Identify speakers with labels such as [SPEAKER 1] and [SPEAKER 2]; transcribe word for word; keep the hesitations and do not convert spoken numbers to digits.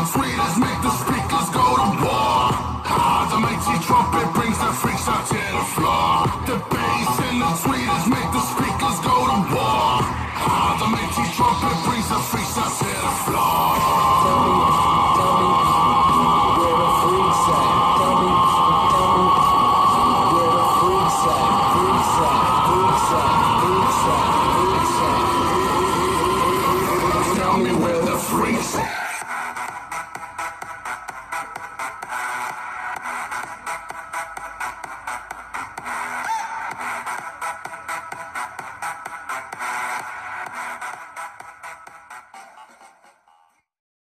[SPEAKER 1] the tweeters make the speakers go to war. Ah, the mighty trumpet brings the freaks out to the floor. The bass and the tweeters make the speakers go to war. Ah, the mighty trumpet brings the freaks out to the floor.
[SPEAKER 2] Tell me, tell me, where the freaks at? Tell me, tell me, where the freaks at? Freaks at, freaks at, freaks at, freaks at.
[SPEAKER 1] Tell me where the freaks at.